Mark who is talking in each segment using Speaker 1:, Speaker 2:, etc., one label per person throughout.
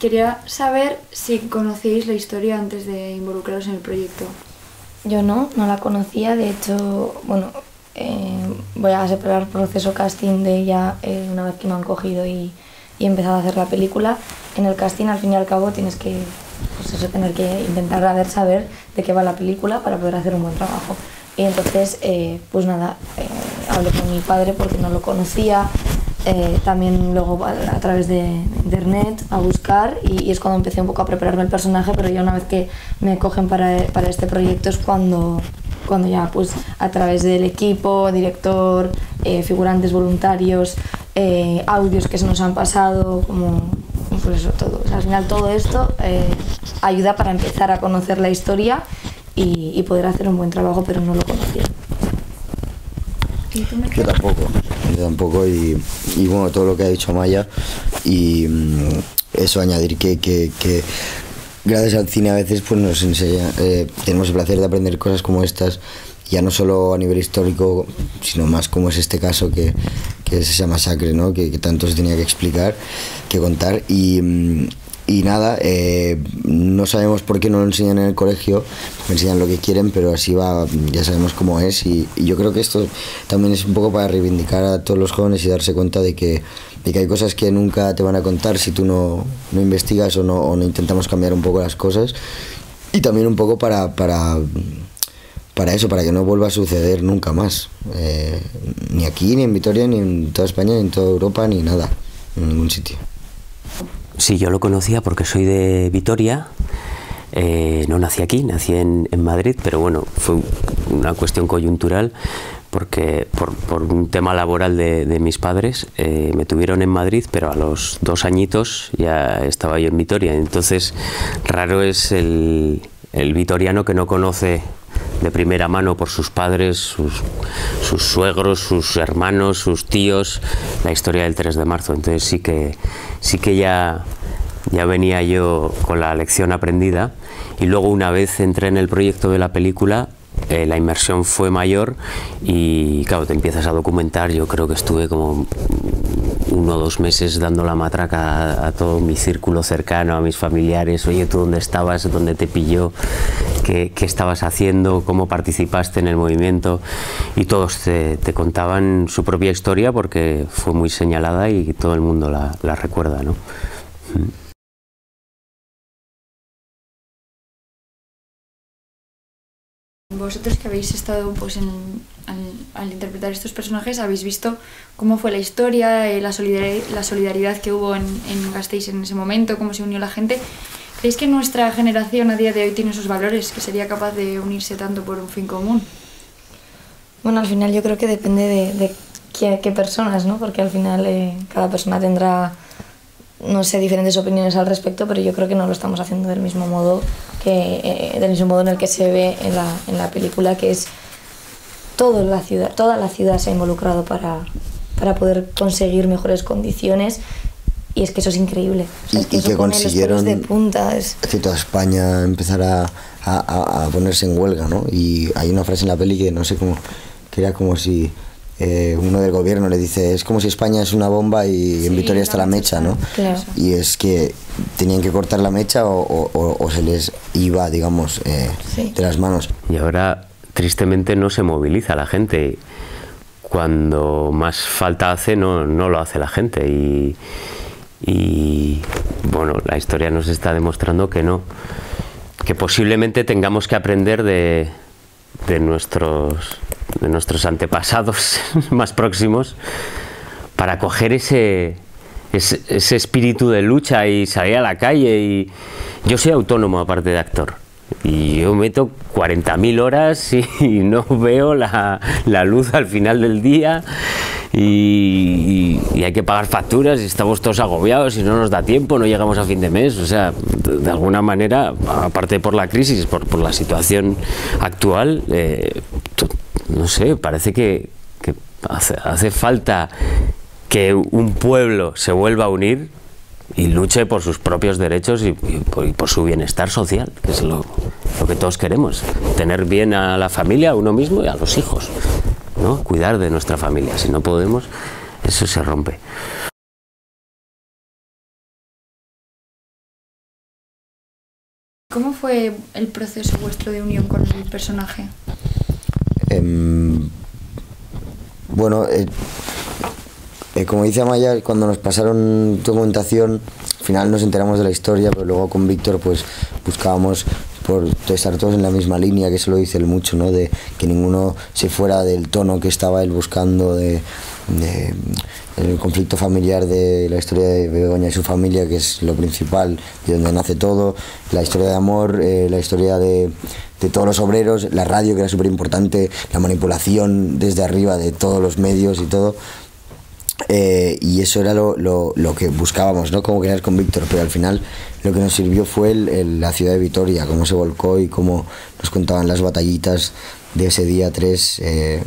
Speaker 1: quería saber si conocíais la historia antes de involucraros en el proyecto.
Speaker 2: Yo no la conocía, de hecho, bueno, voy a separar el proceso casting de ella una vez que me han cogido y he empezado a hacer la película. En el casting, al fin y al cabo, tienes que, pues eso, tener que intentar saber de qué va la película para poder hacer un buen trabajo. Y entonces, pues nada, hablé con mi padre porque no lo conocía, también luego a través de internet a buscar y es cuando empecé un poco a prepararme el personaje, pero ya una vez que me cogen para este proyecto es cuando ya pues a través del equipo, director, figurantes voluntarios, audios que se nos han pasado, como pues eso, todo. O sea, al final todo esto ayuda para empezar a conocer la historia y poder hacer un buen trabajo, pero no lo conocía.
Speaker 3: Yo tampoco y bueno, todo lo que ha dicho Amaya y eso, añadir que gracias al cine a veces pues nos enseña, tenemos el placer de aprender cosas como estas, ya no solo a nivel histórico, sino más como es este caso que es esa masacre, ¿no? que tanto se tenía que explicar, que contar y nada, no sabemos por qué no lo enseñan en el colegio, enseñan lo que quieren, pero así va, ya sabemos cómo es y yo creo que esto también es un poco para reivindicar a todos los jóvenes y darse cuenta de que hay cosas que nunca te van a contar si tú no investigas o no intentamos cambiar un poco las cosas y también un poco para eso, para que no vuelva a suceder nunca más, ni aquí, ni en Vitoria, ni en toda España, ni en toda Europa, ni nada, en ningún sitio.
Speaker 4: Sí, yo lo conocía porque soy de Vitoria, no nací aquí, nací en Madrid, pero bueno, fue una cuestión coyuntural porque por un tema laboral de mis padres me tuvieron en Madrid, pero a los 2 añitos ya estaba yo en Vitoria, entonces raro es el vitoriano que no conoce de primera mano por sus padres, sus suegros, sus hermanos, sus tíos, la historia del 3 de marzo. Entonces sí que ya venía yo con la lección aprendida y luego una vez entré en el proyecto de la película, la inmersión fue mayor y claro, te empiezas a documentar. Yo creo que estuve como 1 o 2 meses dando la matraca a todo mi círculo cercano, a mis familiares. Oye, ¿tú dónde estabas? ¿Dónde te pilló? ¿Qué estabas haciendo? ¿Cómo participaste en el movimiento? Y todos te contaban su propia historia porque fue muy señalada y todo el mundo la recuerda, ¿no?
Speaker 1: Vosotros que habéis estado pues al interpretar estos personajes, habéis visto cómo fue la historia, la solidaridad que hubo en Gasteiz en ese momento, cómo se unió la gente. ¿Creéis que nuestra generación a día de hoy tiene esos valores, que sería capaz de unirse tanto por un fin común?
Speaker 2: Bueno, al final yo creo que depende de qué personas, ¿no? Porque al final cada persona tendrá, no sé, diferentes opiniones al respecto, pero yo creo que no lo estamos haciendo del mismo modo en el que se ve en la película, que es toda la ciudad se ha involucrado para poder conseguir mejores condiciones. Y es que eso es increíble. O sea, es que
Speaker 3: que consiguieron
Speaker 2: de punta,
Speaker 3: que toda España empezara a ponerse en huelga, ¿no? Y hay una frase en la peli que no sé cómo, que era como si uno del gobierno le dice, es como si España es una bomba y sí, en Vitoria está la mecha, ¿no?
Speaker 2: Claro.
Speaker 3: Y es que tenían que cortar la mecha o se les iba, digamos,
Speaker 2: sí,
Speaker 3: de las manos.
Speaker 4: Y ahora, tristemente, no se moviliza la gente. Cuando más falta hace, no lo hace la gente. Y bueno, la historia nos está demostrando que no, que posiblemente tengamos que aprender de nuestros antepasados más próximos para coger ese espíritu de lucha y salir a la calle. Y yo soy autónomo aparte de actor y yo meto 40.000 horas y no veo la luz al final del día. Y hay que pagar facturas y estamos todos agobiados y no nos da tiempo, no llegamos a fin de mes. O sea, de alguna manera, aparte por la crisis, por la situación actual, no sé, parece que hace falta que un pueblo se vuelva a unir y luche por sus propios derechos y por su bienestar social, que es lo que todos queremos, tener bien a la familia, a uno mismo y a los hijos, ¿no? Cuidar de nuestra familia. Si no podemos, eso se rompe.
Speaker 1: ¿Cómo fue el proceso vuestro de unión con el personaje?
Speaker 3: Bueno, como dice Amaya, cuando nos pasaron documentación, al final nos enteramos de la historia, pero luego con Víctor pues buscábamos por estar todos en la misma línea, que eso lo dice él mucho, ¿no? De que ninguno se fuera del tono que estaba él buscando, el conflicto familiar de la historia de Begoña y su familia, que es lo principal, de donde nace todo, la historia de amor, la historia de todos los obreros, la radio, que era súper importante, la manipulación desde arriba de todos los medios y todo. Y eso era lo que buscábamos, ¿no? Cómo crear con Víctor, pero al final lo que nos sirvió fue la ciudad de Vitoria, cómo se volcó y cómo nos contaban las batallitas de ese día 3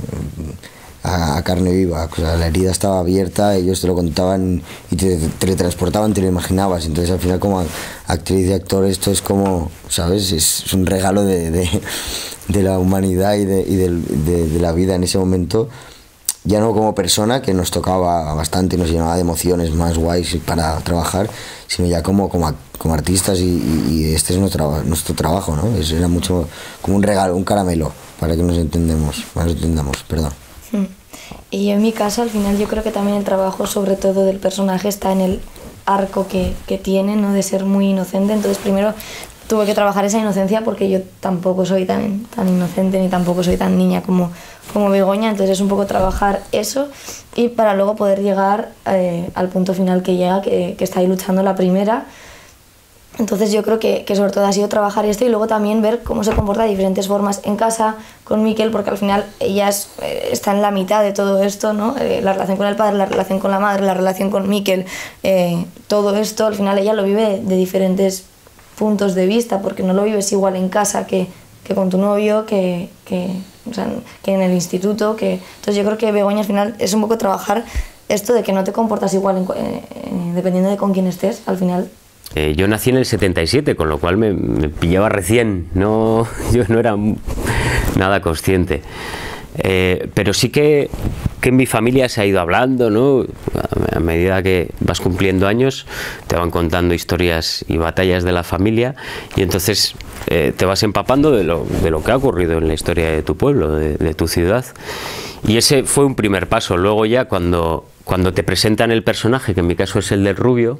Speaker 3: a carne viva. O sea, la herida estaba abierta, ellos te lo contaban y te teletransportaban, te lo imaginabas. Entonces al final, como actriz y actor, esto es como, ¿sabes? Es un regalo de la humanidad y de la vida en ese momento. Ya no como persona, que nos tocaba bastante y nos llenaba de emociones más guays para trabajar, sino ya como artistas y este es nuestro trabajo, ¿no? Era mucho como un regalo, un caramelo, para que nos entendamos, perdón.
Speaker 2: Y yo en mi caso, al final, yo creo que también el trabajo, sobre todo del personaje, está en el arco que tiene, ¿no? De ser muy inocente. Entonces, primero tuve que trabajar esa inocencia porque yo tampoco soy tan inocente ni tampoco soy tan niña como Begoña, entonces es un poco trabajar eso y para luego poder llegar al punto final que llega, que está ahí luchando la primera. Entonces yo creo que sobre todo ha sido trabajar esto y luego también ver cómo se comporta de diferentes formas en casa con Mikel, porque al final ella está en la mitad de todo esto, ¿no? La relación con el padre, la relación con la madre, la relación con Mikel, todo esto al final ella lo vive de diferentes puntos de vista, porque no lo vives igual en casa que con tu novio, que en el instituto. Entonces yo creo que Begoña al final es un poco trabajar esto de que no te comportas igual dependiendo de con quién estés, al final.
Speaker 4: Yo nací en el 77, con lo cual me pillaba recién, yo no era nada consciente. Pero sí que en mi familia se ha ido hablando, ¿no? A medida que vas cumpliendo años te van contando historias y batallas de la familia y entonces te vas empapando de lo que ha ocurrido en la historia de tu pueblo, de tu ciudad. Y ese fue un primer paso. Luego ya cuando te presentan el personaje, que en mi caso es el del rubio,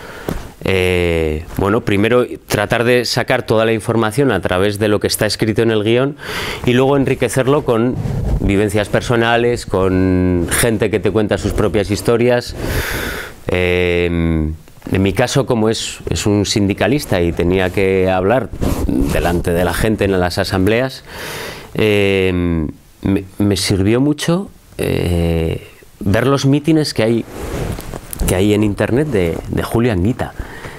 Speaker 4: bueno, primero tratar de sacar toda la información a través de lo que está escrito en el guión y luego enriquecerlo con vivencias personales, con gente que te cuenta sus propias historias. En mi caso, como es un sindicalista y tenía que hablar delante de la gente en las asambleas, me sirvió mucho ver los mítines que hay en internet de Julio Anguita.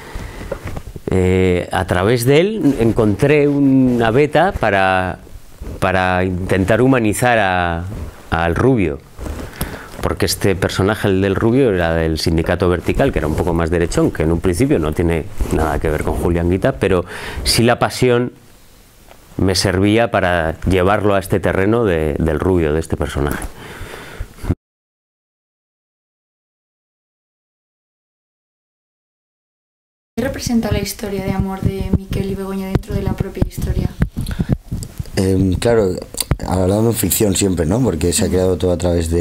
Speaker 4: A través de él encontré una beta para intentar humanizar al rubio, porque este personaje, el del rubio, era del sindicato vertical, que era un poco más derechón, que en un principio no tiene nada que ver con Julio Anguita, pero sí la pasión me servía para llevarlo a este terreno del rubio, de este personaje.
Speaker 1: ¿Qué representa la historia de amor de Mikel y Begoña dentro de la propia historia?
Speaker 3: Claro, hablando en ficción siempre, ¿no? Porque se ha creado todo a través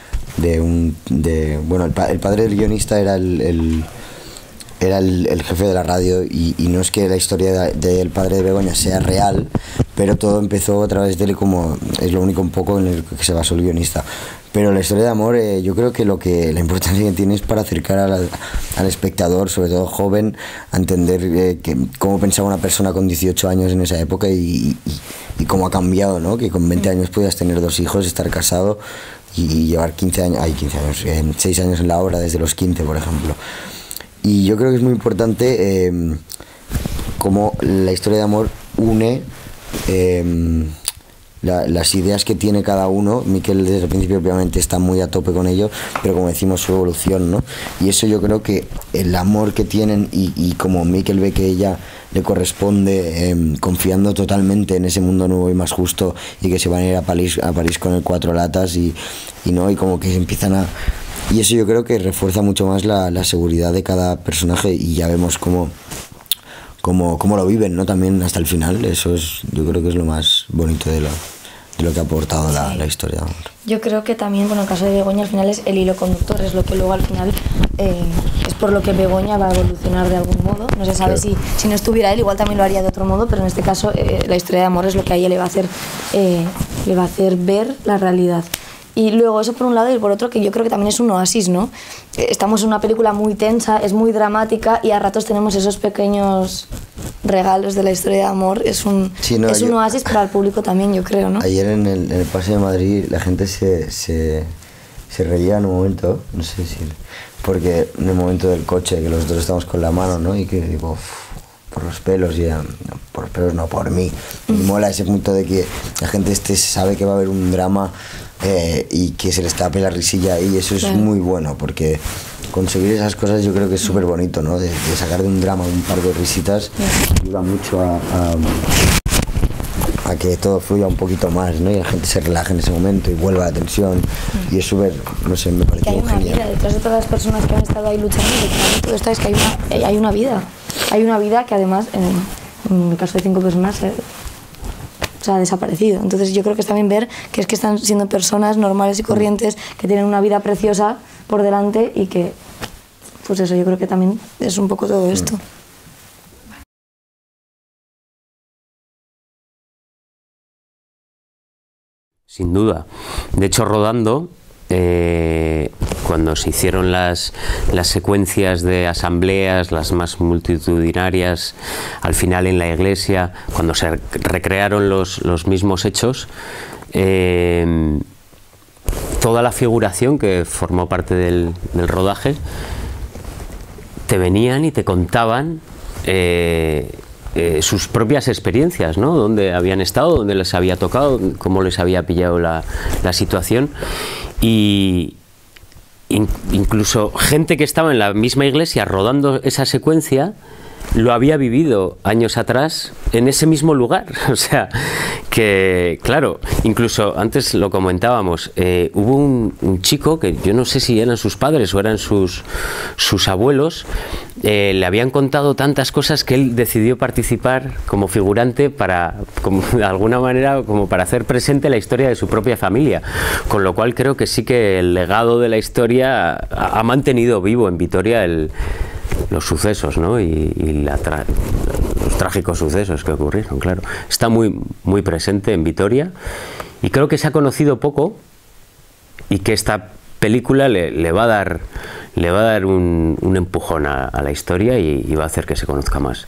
Speaker 3: bueno, el padre del guionista era el jefe de la radio y no es que la historia del padre de Begoña sea real, pero todo empezó a través de él, como es lo único un poco en el que se basó el guionista. Pero la historia de amor, yo creo que la importancia que tiene es para acercar al espectador, sobre todo joven, a entender cómo pensaba una persona con 18 años en esa época y cómo ha cambiado, ¿no? Que con 20 años podías tener 2 hijos, estar casado y llevar 6 años en la obra, desde los 15, por ejemplo. Y yo creo que es muy importante cómo la historia de amor une las ideas que tiene cada uno. Mikel desde el principio obviamente está muy a tope con ello, pero como decimos, su evolución, ¿no? Y eso yo creo que el amor que tienen y como Mikel ve que ella le corresponde, confiando totalmente en ese mundo nuevo y más justo, y que se van a ir a París con el 4 latas y como que se empiezan a... Y eso yo creo que refuerza mucho más la seguridad de cada personaje, y ya vemos cómo cómo lo viven, ¿no? También hasta el final. Eso es, yo creo que es lo más bonito de lo que ha aportado la historia de amor.
Speaker 2: Yo creo que también, bueno, el caso de Begoña al final es el hilo conductor, es lo que luego al final es por lo que Begoña va a evolucionar de algún modo. No se sabe si no estuviera él, igual también lo haría de otro modo, pero en este caso la historia de amor es lo que a ella le va a hacer ver la realidad. Y luego eso por un lado y por otro que yo creo que también es un oasis, ¿no? Estamos en una película muy tensa, es muy dramática y a ratos tenemos esos pequeños regalos de la historia de amor. Es un oasis para el público también, yo creo, ¿no?
Speaker 3: Ayer en el Paseo de Madrid la gente se reía en un momento, no sé si... Porque en el momento del coche, que los dos estamos con la mano, ¿no? Y que digo... por los pelos, por los pelos no, por mí. Me mola ese punto de que la gente sabe que va a haber un drama y que se le escape la risilla y eso es muy bueno, porque conseguir esas cosas yo creo que es súper bonito, ¿no? De sacar de un drama un par de risitas ayuda mucho a que todo fluya un poquito más, ¿no? Y la gente se relaje en ese momento y vuelva la tensión y es súper, no sé, me parece genial.
Speaker 2: Vida, detrás de todas las personas que han estado ahí luchando, detrás de todo esto es que hay una vida. Hay una vida que además, en el caso de 5 personas, se ha desaparecido. Entonces yo creo que es también ver que están siendo personas normales y corrientes que tienen una vida preciosa por delante y que, pues eso, yo creo que también es un poco todo esto.
Speaker 4: Sin duda. De hecho, rodando, cuando se hicieron las secuencias de asambleas, las más multitudinarias, al final en la iglesia, cuando se recrearon los mismos hechos, toda la figuración que formó parte del rodaje, te venían y te contaban sus propias experiencias, ¿no? Dónde habían estado, dónde les había tocado, cómo les había pillado la situación. Y incluso gente que estaba en la misma iglesia rodando esa secuencia lo había vivido años atrás en ese mismo lugar. O sea, que claro, incluso antes lo comentábamos, hubo un chico que yo no sé si eran sus padres o eran sus abuelos, le habían contado tantas cosas que él decidió participar como figurante de alguna manera, como para hacer presente la historia de su propia familia, con lo cual creo que sí que el legado de la historia ha mantenido vivo en Vitoria los sucesos, ¿no? y los trágicos sucesos que ocurrieron, claro. Está muy, muy presente en Vitoria y creo que se ha conocido poco y que esta película le va a dar un empujón a la historia y va a hacer que se conozca más.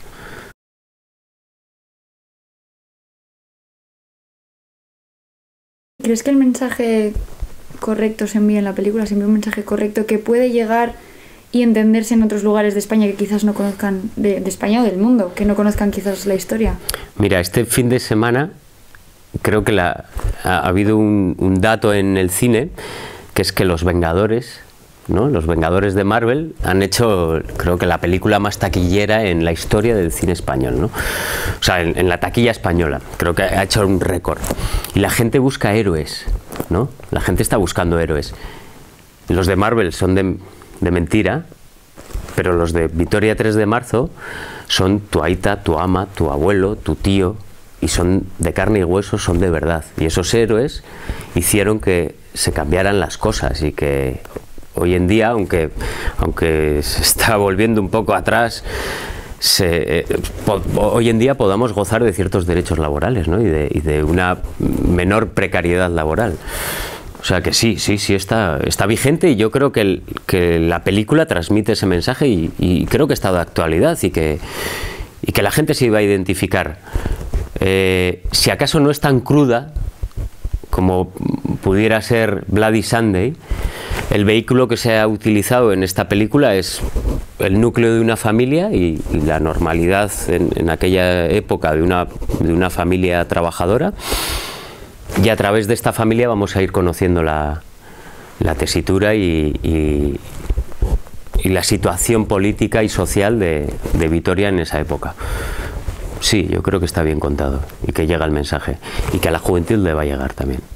Speaker 1: ¿Crees que el mensaje correcto se envía en la película? ¿Se envía un mensaje correcto que puede llegar y entenderse en otros lugares de España que quizás no conozcan, de España o del mundo, que no conozcan quizás la historia?
Speaker 4: Mira, este fin de semana creo que ha habido un dato en el cine, que es que Los Vengadores, ¿no? Los Vengadores de Marvel han hecho, creo que la película más taquillera en la historia del cine español, ¿no? O sea, en la taquilla española, creo que ha hecho un récord. Y la gente busca héroes, ¿no? La gente está buscando héroes. Los de Marvel son de mentira, pero los de Vitoria 3 de marzo son tu aita, tu ama, tu abuelo, tu tío, y son de carne y hueso, son de verdad. Y esos héroes hicieron que se cambiaran las cosas y que hoy en día, aunque se está volviendo un poco atrás, hoy en día podamos gozar de ciertos derechos laborales, ¿no? y de una menor precariedad laboral. O sea que sí está vigente y yo creo que la película transmite ese mensaje y creo que está de actualidad y que la gente se iba a identificar. Si acaso no es tan cruda como pudiera ser Bloody Sunday, el vehículo que se ha utilizado en esta película es el núcleo de una familia y la normalidad en aquella época de una familia trabajadora. Y a través de esta familia vamos a ir conociendo la tesitura y la situación política y social de Vitoria en esa época. Sí, yo creo que está bien contado y que llega el mensaje y que a la juventud le va a llegar también.